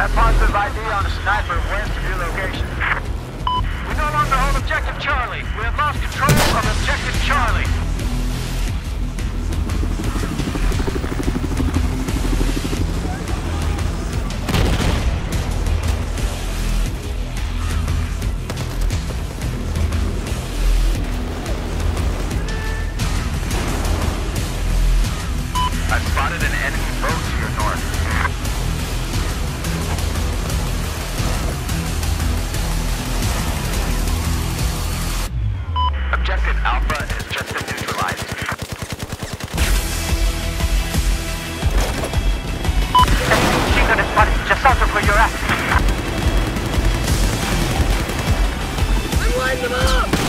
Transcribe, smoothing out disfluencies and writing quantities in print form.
Have positive ID on a sniper west of your location. We no longer hold Objective Charlie. We have lost control of Objective Charlie. I've spotted an enemy boat to your north. Objective Alpha has just been neutralized. Machine gun is spotted just south of where you're at. I'm lighting them up!